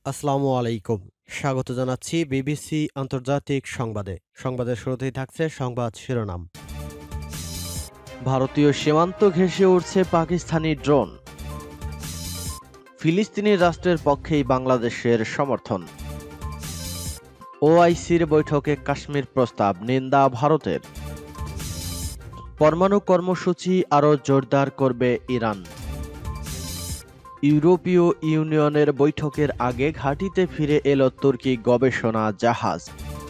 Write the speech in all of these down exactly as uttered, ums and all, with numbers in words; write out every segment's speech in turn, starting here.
আসসালামু আলাইকুম। স্বাগত জানাচ্ছি বিবিসি আন্তর্জাতিক সংবাদে। সংবাদের শুরুতেই থাকছে সংবাদ শিরোনাম। ভারতীয় সীমান্ত ঘেঁষে উঠছে পাকিস্তানি ড্রোন। ফিলিস্তিনি রাষ্ট্রের পক্ষেই বাংলাদেশের সমর্থন। ওআইসির বৈঠকে কাশ্মীর প্রস্তাব, নিন্দা ভারতের। পরমাণু কর্মসূচি আরও জোরদার করবে ইরান। ইউরোপীয় ইউনিয়নের বৈঠকের আগে ঘাঁটিতে ফিরে এলো তুর্কি গবেষণা জাহাজ।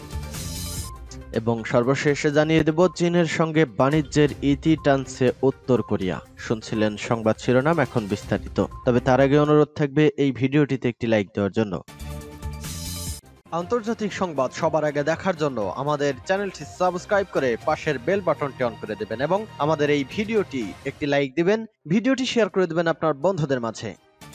এবং সর্বশেষে জানিয়ে দেব, চীনের সঙ্গে বাণিজ্যের ইতি টানছে উত্তর কোরিয়া। শুনছিলেন সংবাদ শিরোনাম, এখন বিস্তারিত। তবে তার আগে অনুরোধ থাকবে এই ভিডিওটিতে একটি লাইক দেওয়ার জন্য। আন্তর্জাতিক সংবাদ সবার আগে দেখার জন্য আমাদের চ্যানেলটি সাবস্ক্রাইব করে পাশের বেল বাটনটি অন করে দেবেন এবং আমাদের এই ভিডিওটি একটি লাইক দিবেন, ভিডিওটি শেয়ার করে দেবেন আপনার বন্ধুদের মাঝে।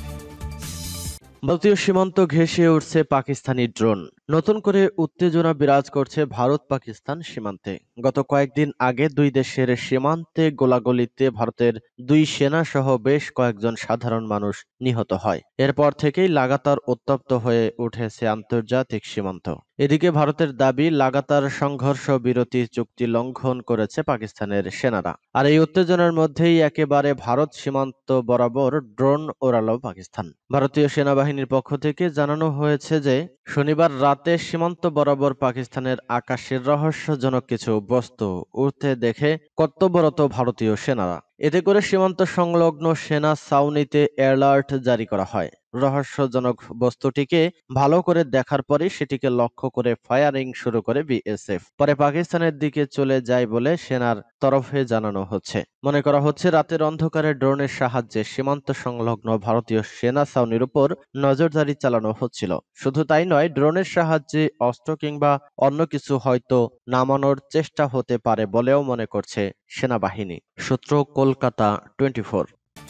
ভারতীয় সীমান্ত ঘেঁষে উঠছে পাকিস্তানি ড্রোন। নতুন করে উত্তেজনা বিরাজ করছে ভারত পাকিস্তান সীমান্তে। গত কয়েকদিন আগে দুই দেশের সীমান্তে গোলাগুলিতে ভারতের দুই সেনা সহ বেশ কয়েকজন সাধারণ মানুষ নিহত হয়। এরপর থেকেই লাগাতার উত্তপ্ত হয়ে উঠেছে আন্তর্জাতিক সীমান্ত। এদিকে ভারতের দাবি, লাগাতার সংঘর্ষ বিরতি চুক্তি লঙ্ঘন করেছে পাকিস্তানের সেনারা। আর এই উত্তেজনার মধ্যেই একেবারে ভারত সীমান্ত বরাবর ড্রোন ওড়ালো পাকিস্তান। ভারতীয় সেনাবাহিনীর পক্ষ থেকে জানানো হয়েছে যে শনিবার রাতে সীমান্ত বরাবর পাকিস্তানের আকাশের রহস্যজনক কিছু বস্তু উড়তে দেখে কর্তব্যরত ভারতীয় সেনারা। এতে করে সীমান্ত সংলগ্ন সেনা ছাউনিতে অ্যালার্ট জারি করা হয়। রহস্যজনক বস্তুটিকে ভালো করে দেখার পরে সেটিকে লক্ষ্য করে ফায়ারিং শুরু করে বিএসএফ। পরে পাকিস্তানের দিকে চলে যায় বলে সেনার তরফে জানানো হচ্ছে। মনে করা হচ্ছে রাতের অন্ধকারে ড্রোনের সাহায্যে সীমান্ত সংলগ্ন ভারতীয় সেনা ছাউনির উপর নজরদারি চালানো হচ্ছিল। শুধু তাই নয়, ড্রোনের সাহায্যে অস্ত্র কিংবা অন্য কিছু হয়তো নামানোর চেষ্টা হতে পারে বলেও মনে করছে সেনাবাহিনী। সূত্র কলকাতা টোয়েন্টি ফোর।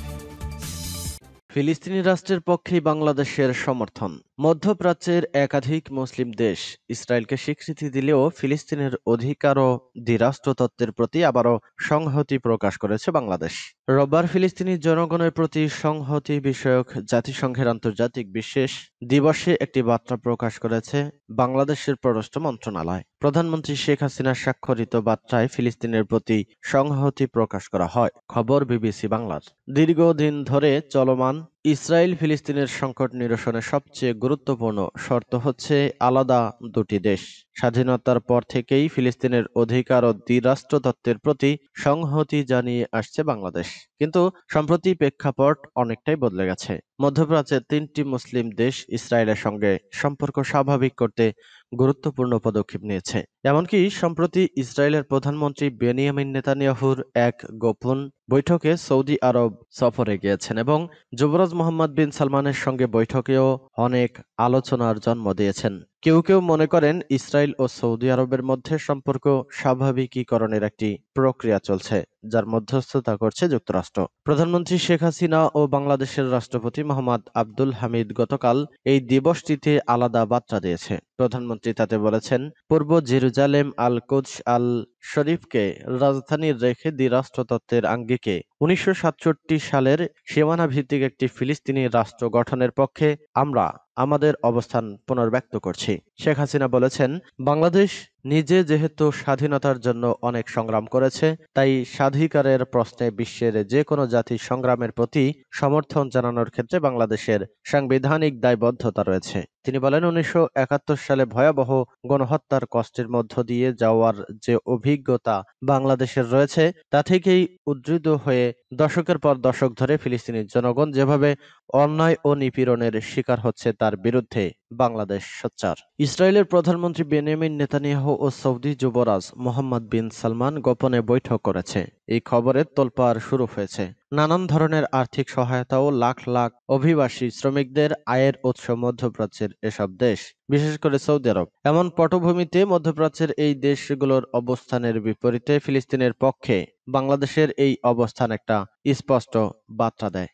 ফিলিস্তিনি রাষ্ট্রের পক্ষেই বাংলাদেশের সমর্থন। মধ্যপ্রাচ্যের একাধিক মুসলিম দেশ ইসরায়েলকে স্বীকৃতি দিলেও ফিলিস্তিনের অধিকার ও দ্বিরাষ্ট্রতত্ত্বের প্রতি আবারও সংহতি প্রকাশ করেছে বাংলাদেশ। রোববার ফিলিস্তিনি জনগণের প্রতি সংহতি বিষয়ক জাতিসংঘের আন্তর্জাতিক বিশেষ দিবসে একটি বার্তা প্রকাশ করেছে বাংলাদেশের পররাষ্ট্র মন্ত্রণালয়। প্রধানমন্ত্রী শেখ হাসিনা স্বাক্ষরিত বার্তায় ফিলিস্তিনের প্রতি সংহতি প্রকাশ করা হয়। খবর বিবিসি বাংলার। দীর্ঘদিন ধরে চলমান ইসরায়েল ফিলিস্তিনের সংকট নিরসনে সবচেয়ে গুরুত্বপূর্ণ শর্ত হচ্ছে আলাদা দুটি দেশ। স্বাধীনতার পর থেকেই ফিলিস্তিনের অধিকার ও দ্বিরাষ্ট্রতত্ত্বের প্রতি সংহতি জানিয়ে আসছে বাংলাদেশ। কিন্তু সম্প্রতি প্রেক্ষাপট অনেকটাই বদলে গেছে। মধ্যপ্রাচ্যের তিনটি মুসলিম দেশ ইসরায়েলের সঙ্গে সম্পর্ক স্বাভাবিক করতে গুরুত্বপূর্ণ পদক্ষেপ নিয়েছে। এমনকি সম্প্রতি ইসরায়েলের প্রধানমন্ত্রী বেনিয়ামিন নেতানিয়াহুর এক গোপন বৈঠকে সৌদি আরব সফরে গিয়েছেন এবং যুবরাজ মোহাম্মদ বিন সালমানের সঙ্গে বৈঠকেও অনেক আলোচনার জন্ম দিয়েছেন। কেউ কেউ মনে করেন ইসরায়েল ও সৌদি আরবের মধ্যে সম্পর্ক স্বাভাবিকীকরণের একটি প্রক্রিয়া চলছে, যার মধ্যস্থতা করছে যুক্তরাষ্ট্র। প্রধানমন্ত্রী শেখ হাসিনা ও বাংলাদেশের রাষ্ট্রপতি মোহাম্মদ আব্দুল হামিদ গতকাল এই দিবসটিতে আলাদা বার্তা দিয়েছে। প্রধানমন্ত্রী তাতে বলেছেন, পূর্ব জেরুজালেম আল কুদস আল শরীফকে রাজধানী রেখে দ্বিরাষ্ট্রতত্ত্বের আঙ্গিকে উনিশশো সাতষট্টি সালের সীমানা ভিত্তিক একটি ফিলিস্তিনি রাষ্ট্র গঠনের পক্ষে আমরা আমাদের অবস্থান পুনর্ব্যক্ত করছি। শেখ হাসিনা বলেছেন, বাংলাদেশ নিজে যেহেতু স্বাধীনতার জন্য অনেক সংগ্রাম করেছে, তাই স্বাধিকারের প্রশ্নে বিশ্বের যে কোনো জাতির সংগ্রামের প্রতি সমর্থন জানানোর ক্ষেত্রে বাংলাদেশের সাংবিধানিক দায়বদ্ধতা রয়েছে। তিনি বলেন, উনিশশো একাত্তর সালে ভয়াবহ গণহত্যার কষ্টের মধ্য দিয়ে যাওয়ার যে অভিজ্ঞতা বাংলাদেশের রয়েছে, তা থেকেই উদ্ধৃত হয়ে দশকের পর দশক ধরে ফিলিস্তিনি জনগণ যেভাবে অন্যায় ও নিপীড়নের শিকার হচ্ছে তার বিরুদ্ধে বাংলাদেশ সোচ্চার। ইসরায়েলের প্রধানমন্ত্রী বেনিয়ামিন নেতানিয়াহু ও সৌদি যুবরাজ মোহাম্মদ বিন সালমান গোপনে বৈঠক করেছে। এই খবরের তোলপাড় শুরু হয়েছে। নানান ধরনের আর্থিক সহায়তা ও লাখ লাখ অভিবাসী শ্রমিকদের আয়ের উৎস মধ্যপ্রাচ্যের এসব দেশ, বিশেষ করে সৌদি আরব। এমন পটভূমিতে মধ্যপ্রাচ্যের এই দেশগুলোর অবস্থানের বিপরীতে ফিলিস্তিনের পক্ষে বাংলাদেশের এই অবস্থান একটা স্পষ্ট বার্তা দেয়।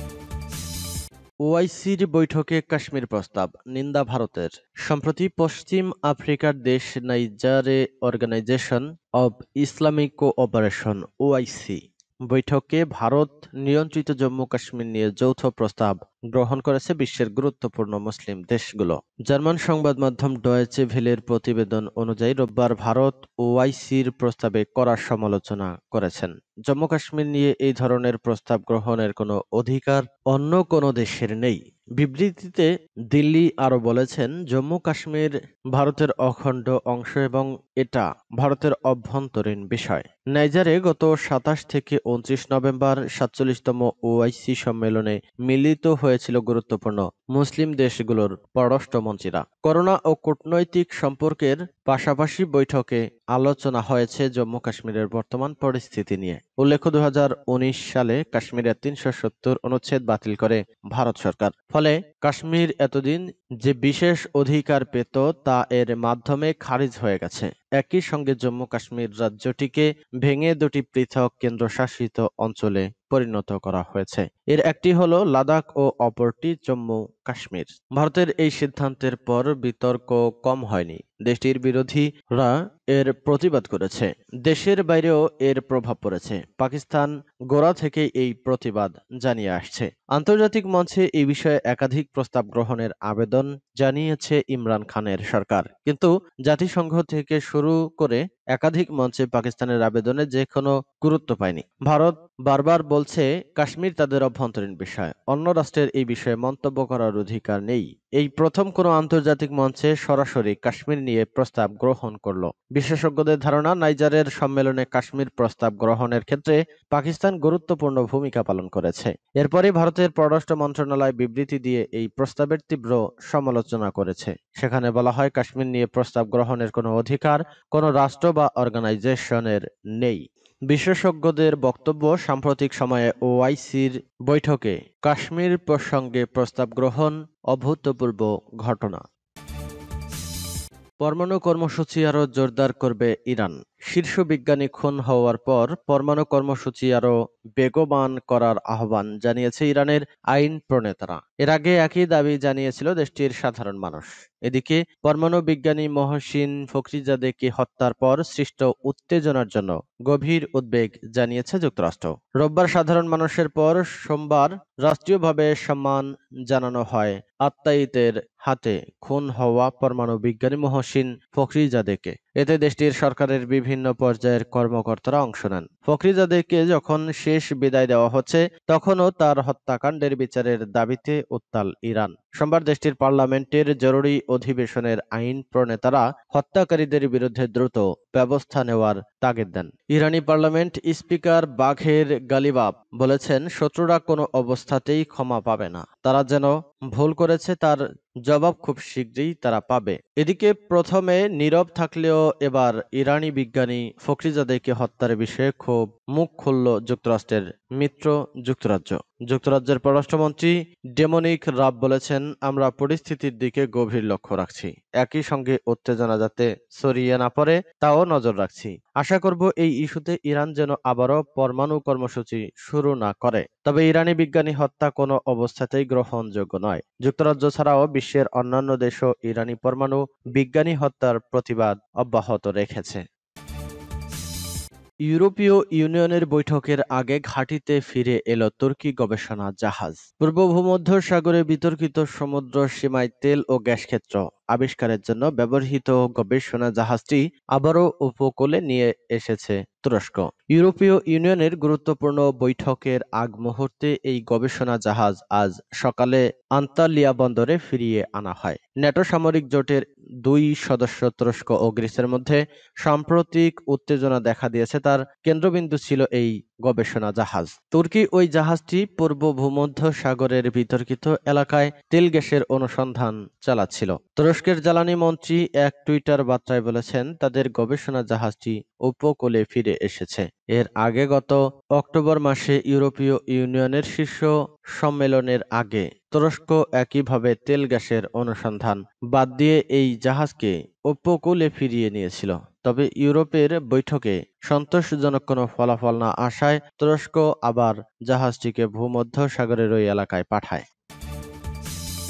ওআইসির বৈঠকে কাশ্মীর প্রস্তাব, নিন্দা ভারতের। সম্প্রতি পশ্চিম আফ্রিকার দেশ নাইজারে organisation of Islamic cooperation OIC বৈঠকে ভারত নিয়ন্ত্রিত জম্মু কাশ্মীর নিয়ে যৌথ প্রস্তাব গ্রহণ করেছে বিশ্বের গুরুত্বপূর্ণ মুসলিম দেশগুলো। জার্মান সংবাদ মাধ্যম ডয়েচে ভেলের প্রতিবেদন অনুযায়ী রোববার ভারত ওআইসির প্রস্তাবে কড়া সমালোচনা করেছেন। জম্মু কাশ্মীর নিয়ে এই ধরনের প্রস্তাব গ্রহণের কোনো অধিকার অন্য কোনো দেশের নেই। বিবৃতিতে দিল্লি আরও বলেছেন, জম্মু কাশ্মীর ভারতের অখণ্ড অংশ এবং এটা ভারতের অভ্যন্তরীণ বিষয়। নাইজারে গত সাতাশ থেকে উনত্রিশ নভেম্বর সাতচল্লিশতম ওআইসি সম্মেলনে মিলিত হয়েছিল গুরুত্বপূর্ণ মুসলিম দেশগুলোর পররাষ্ট্রমন্ত্রীরা। করোনা ও কূটনৈতিক সম্পর্কের পাশাপাশি বৈঠকে আলোচনা হয়েছে জম্মু কাশ্মীরের বর্তমান পরিস্থিতি নিয়ে। উল্লেখ্য, দু হাজার উনিশ সালে কাশ্মীরের তিনশো সত্তর অনুচ্ছেদ বাতিল করে ভারত সরকার। ফলে কাশ্মীর এতদিন যে বিশেষ অধিকার পেত তা এর মাধ্যমে খারিজ হয়ে গেছে। একই সঙ্গে জম্মু কাশ্মীর রাজ্যটিকে ভেঙে দুটি পৃথক কেন্দ্রশাসিত অঞ্চলে পরিণত করা হয়েছে। এর একটি হলো লাদাখ ও অপরটি জম্মু কাশ্মীর। ভারতের এই সিদ্ধান্তের পর বিতর্ক কম হয়নি। দেশটির বিরোধীরা এর প্রতিবাদ করেছে। দেশের বাইরেও এর প্রভাব পড়েছে। পাকিস্তান গোড়া থেকে এই প্রতিবাদ জানিয়ে আসছে। আন্তর্জাতিক মঞ্চে এই বিষয়ে একাধিক প্রস্তাব গ্রহণের আবেদন জানিয়েছে ইমরান খানের সরকার, কিন্তু জাতিসংঘ থেকে শুরু করে একাধিক মঞ্চে পাকিস্তানের আবেদনে যে কোনো গুরুত্ব পায়নি। ভারত বারবার বলছে কাশ্মীর তাদের অভ্যন্তরীণ বিষয়, অন্য রাষ্ট্রের এই বিষয়ে মন্তব্য করার অধিকার নেই। এই প্রথম কোনো আন্তর্জাতিক মঞ্চে সরাসরি কাশ্মীর নিয়ে প্রস্তাব গ্রহণ করল। বিশেষজ্ঞদের ধারণা, নাইজারের সম্মেলনে কাশ্মীর প্রস্তাব গ্রহণের ক্ষেত্রে পাকিস্তান গুরুত্বপূর্ণ ভূমিকা পালন করেছে। এরপরই ভারতের পররাষ্ট্র মন্ত্রণালয় বিবৃতি দিয়ে এই প্রস্তাবের তীব্র সমালোচনা করেছে। সেখানে বলা হয়, কাশ্মীর নিয়ে প্রস্তাব গ্রহণের কোনো অধিকার কোনো রাষ্ট্র বা অর্গানাইজেশনের নেই। বিশেষজ্ঞদের বক্তব্য, সাম্প্রতিক সময়ে ওআইসির বৈঠকে কাশ্মীর প্রসঙ্গে প্রস্তাব গ্রহণ অভূতপূর্ব ঘটনা। পরমাণু কর্মসূচি আরও জোরদার করবে ইরান। শীর্ষ বিজ্ঞানী খুন হওয়ার পর পরমাণু কর্মসূচি আরও বেগবান করার আহ্বান জানিয়েছে ইরানের আইন প্রণেতারা। এর আগে একই দাবি জানিয়েছিল দেশটির সাধারণ মানুষ। এদিকে পরমাণু বিজ্ঞানী মহসিন ফখরিজাদেকে হত্যার পর সৃষ্ট উত্তেজনার জন্য গভীর উদ্বেগ জানিয়েছে যুক্তরাষ্ট্র। রোববার সাধারণ মানুষের পর সোমবার রাষ্ট্রীয়ভাবে সম্মান জানানো হয় আত্মায়িতের হাতে খুন হওয়া পরমাণু বিজ্ঞানী মহসিন ফখরিজাদেকে। এতে দেশটির সরকারের বিভিন্ন পর্যায়ের কর্মকর্তারা অংশ নেন। ফখরিজাদেকে যখন শেষ বিদায় দেওয়া হচ্ছে, তখনও তার হত্যাকাণ্ডের বিচারের দাবিতে উত্তাল ইরান। সোমবার দেশটির পার্লামেন্টের জরুরি অধিবেশনের আইন প্রণেতারা হত্যাকারীদের বিরুদ্ধে দ্রুত ব্যবস্থা নেওয়ার তাগিদ দেন। ইরানি পার্লামেন্ট স্পিকার বাঘের গালিবাফ বলেছেন, শত্রুরা কোনো অবস্থাতেই ক্ষমা পাবে না। তারা যেন ভুল করেছে তার জবাব খুব শীঘ্রই তারা পাবে। এদিকে প্রথমে নীরব থাকলেও এবার ইরানি বিজ্ঞানী ফখরিজাদেকে হত্যার বিষয়ে খুব মুখ খুলল যুক্তরাষ্ট্রের মিত্র যুক্তরাজ্য। যুক্তরাজ্যের পররাষ্ট্রমন্ত্রী ডোমিনিক রাব বলেছেন, আমরা পরিস্থিতির দিকে গভীর লক্ষ্য রাখছি। একই সঙ্গে উত্তেজনা যাতে ছড়িয়ে না পড়ে তাও নজর রাখছি। আশা করব এই ইস্যুতে ইরান যেন আবারও পরমাণু কর্মসূচি শুরু না করে। তবে ইরানি বিজ্ঞানী হত্যা কোনো অবস্থাতেই গ্রহণযোগ্য নয়। যুক্তরাজ্য ছাড়াও বিশ্বের অন্যান্য দেশও ইরানি পরমাণু বিজ্ঞানী হত্যার প্রতিবাদ অব্যাহত রেখেছে। ইউরোপীয় ইউনিয়নের বৈঠকের আগে ঘাঁটিতে ফিরে এলো তুর্কি গবেষণা জাহাজ। পূর্ব ভূমধ্যসাগরে বিতর্কিত সমুদ্র সীমায় তেল ও গ্যাস ক্ষেত্র আবিষ্কারের জন্য ব্যবহৃত গবেষণা জাহাজটি আবারও উপকূলে নিয়ে এসেছে তুরস্ক। ইউরোপীয় ইউনিয়নের গুরুত্বপূর্ণ বৈঠকের আগ মুহূর্তে এই গবেষণা জাহাজ আজ সকালে আন্তালিয়া বন্দরে ফিরিয়ে আনা হয়। ন্যাটো সামরিক জোটের দুই সদস্য তুরস্ক ও গ্রিসের মধ্যে সাম্প্রতিক উত্তেজনা দেখা দিয়েছে, তার কেন্দ্রবিন্দু ছিল এই গবেষণা জাহাজ। তুর্কি ওই জাহাজটি পূর্ব ভূমধ্যসাগরের বিতর্কিত এলাকায় তেল গ্যাসের অনুসন্ধান চালাচ্ছিল। তুরস্কের জ্বালানি মন্ত্রী এক টুইটার বার্তায় বলেছেন, তাদের গবেষণা জাহাজটি উপকূলে ফিরে এসেছে। এর আগে গত অক্টোবর মাসে ইউরোপীয় ইউনিয়নের শীর্ষ সম্মেলনের আগে তুরস্ক একইভাবে তেল গ্যাসের অনুসন্ধান বাদ দিয়ে এই জাহাজকে উপকূলে ফিরিয়ে নিয়েছিল। তবে ইউরোপের বৈঠকে সন্তোষজনক কোনো ফলাফল না আসায় তুরস্ক আবার জাহাজটিকে ভূমধ্যসাগরের ওই এলাকায় পাঠায়।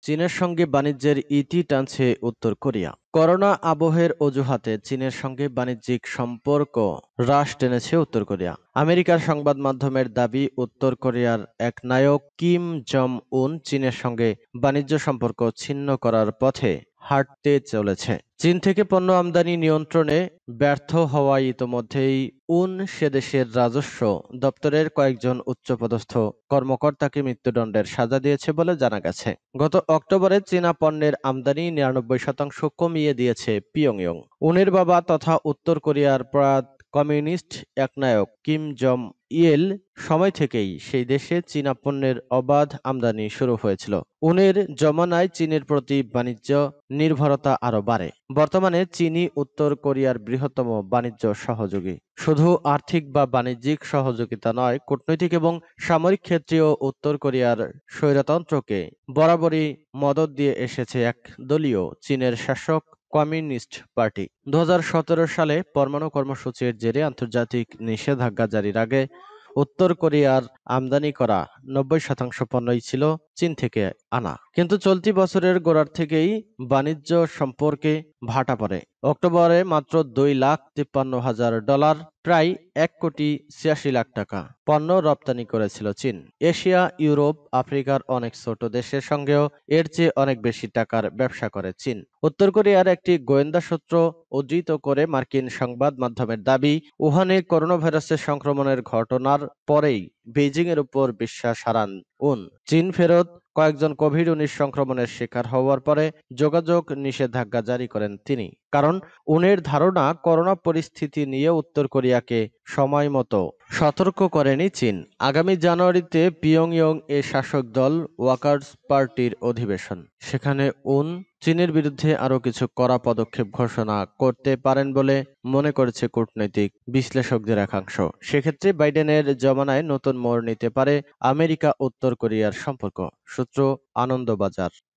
চীনের সঙ্গে বাণিজ্যের ইতি টানছে উত্তর কোরিয়া। করোনা আবহের অজুহাতে চীনের সঙ্গে বাণিজ্যিক সম্পর্ক হ্রাস টেনেছে উত্তর কোরিয়া। আমেরিকার সংবাদ মাধ্যমের দাবি, উত্তর কোরিয়ার এক নায়ক কিম জং উন চীনের সঙ্গে বাণিজ্য সম্পর্ক ছিন্ন করার পথে হাঁটতে চলেছে। চীন থেকে পণ্য আমদানি নিয়ন্ত্রণে ব্যর্থ হওয়ায় ইতোমধ্যেই উন সেদেশের রাজস্ব দপ্তরের কয়েকজন উচ্চপদস্থ কর্মকর্তাকে মৃত্যুদণ্ডের সাজা দিয়েছে বলে জানা গেছে। গত অক্টোবরে চীনা পণ্যের আমদানি নিরানব্বই শতাংশ কমিয়ে দিয়েছে পিয়ংইয়ং। উনের বাবা তথা উত্তর কোরিয়ার প্রয়াত কমিউনিস্ট একনায়ক কিম জং ইল সময় থেকেই সেই দেশে চীনা পণ্যের অবাধ আমদানি শুরু হয়েছিল। উনের জমানায় চীনের প্রতি বাণিজ্য নির্ভরতা আরও বাড়ে। বর্তমানে চীনই উত্তর কোরিয়ার বৃহত্তম বাণিজ্য সহযোগী। শুধু আর্থিক বা বাণিজ্যিক সহযোগিতা নয়, কূটনৈতিক এবং সামরিক ক্ষেত্রেও উত্তর কোরিয়ার স্বৈরতন্ত্রকে বরাবরই মদদ দিয়ে এসেছে একদলীয় চীনের শাসক কমিউনিস্ট পার্টি। দু হাজার সতেরো সালে পরমাণু কর্মসূচির জেরে আন্তর্জাতিক নিষেধাজ্ঞা জারির আগে উত্তর কোরিয়ার আমদানি করা নব্বই শতাংশ পণ্যই ছিল চীন থেকে আনা। কিন্তু চলতি বছরের গোড়ার থেকেই বাণিজ্য সম্পর্কে ভাটা পড়ে। অক্টোবরে মাত্র দুই লাখ তিপ্পান্ন হাজার ডলার, প্রায় এক কোটি ছিয়াশি লাখ টাকা পণ্য রপ্তানি করেছিল চীন। এশিয়া, ইউরোপ, আফ্রিকার অনেক ছোট দেশের সঙ্গেও এর চেয়ে অনেক বেশি টাকার ব্যবসা করে চীন। উত্তর কোরিয়ার একটি গোয়েন্দা সূত্র উদ্ধৃত করে মার্কিন সংবাদ মাধ্যমের দাবি, উহানে করোনা ভাইরাসের সংক্রমণের ঘটনার পরেই বেইজিং এর উপর বিশ্বাস হারান উন। চীন ফেরত কয়েকজন কোভিড উনিশ সংক্রমণের শিকার হওয়ার পরে যোগাযোগ নিষেধাজ্ঞা জারি করেন তিনি। কারণ উনের ধারণা, করোনা পরিস্থিতি নিয়ে উত্তর কোরিয়াকে সময় মতো সতর্ক করেনি চীন। আগামী জানুয়ারিতে পিয়ংইয়ং এ শাসক দল ওয়ার্কার্স পার্টির অধিবেশন। সেখানে উন চীনের বিরুদ্ধে আরও কিছু কড়া পদক্ষেপ ঘোষণা করতে পারেন বলে মনে করছে কূটনৈতিক বিশ্লেষকদের একাংশ। সেক্ষেত্রে বাইডেনের জমানায় নতুন মোড় নিতে পারে আমেরিকা উত্তর কোরিয়ার সম্পর্ক। সূত্র আনন্দবাজার।